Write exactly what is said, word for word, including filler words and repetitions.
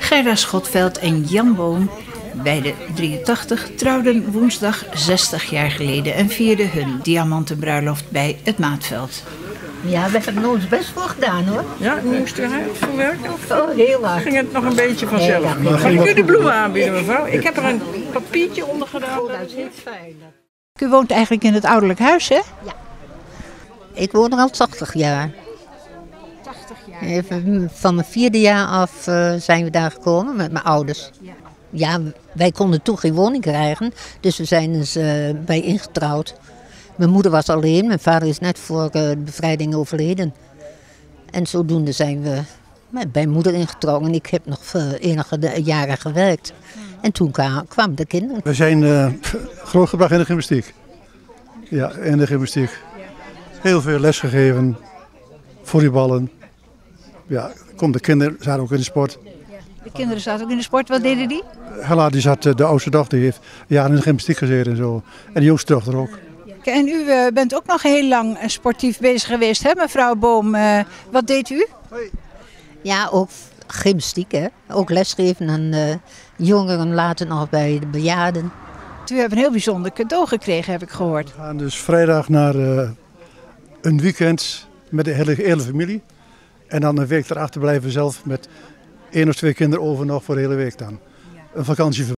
Gerda Schotveld en Jan Boom, beide drieëntachtig, trouwden woensdag zestig jaar geleden en vierden hun diamantenbruiloft bij het Maatveld. Ja, we hebben er ons best voor gedaan hoor. Ja, moest er hard voor werken? Of Oh, heel hard. ging het nog een beetje vanzelf? Nee, ja, Mag ik u de bloemen aanbieden, mevrouw? Ik heb er een papiertje onder gedaan. Dat is niet fijn. U woont eigenlijk in het ouderlijk huis, hè? Ik woon er al tachtig jaar. tachtig jaar. Even van mijn vierde jaar af uh, zijn we daar gekomen met mijn ouders. Ja, wij konden toen geen woning krijgen, dus we zijn dus uh, bij ingetrouwd. Mijn moeder was alleen, mijn vader is net voor uh, de bevrijding overleden. En zodoende zijn we bij moeder ingetrouwd en ik heb nog uh, enige jaren gewerkt. En toen kwamen de kinderen. We zijn uh, grootgebracht in de gymnastiek. Ja, in de gymnastiek. Heel veel les gegeven, volleyballen. Ja, kom, de kinderen zaten ook in de sport. De kinderen zaten ook in de sport. Wat deden die? Hella, die zat, de oudste dochter, die heeft jaren in de gymnastiek gezeten en zo. En de jongste dochter ook. En u uh, bent ook nog heel lang sportief bezig geweest, hè, mevrouw Boom? Uh, wat deed u? Ja, ook gymnastiek, hè. Ook lesgeven aan uh, jongeren, later nog bij de bejaarden. U hebt een heel bijzonder cadeau gekregen, heb ik gehoord. We gaan dus vrijdag naar uh, een weekend met de hele, hele familie. En dan een week erachter blijven zelf met één of twee kinderen over nog voor de hele week dan. Een vakantieverblijf.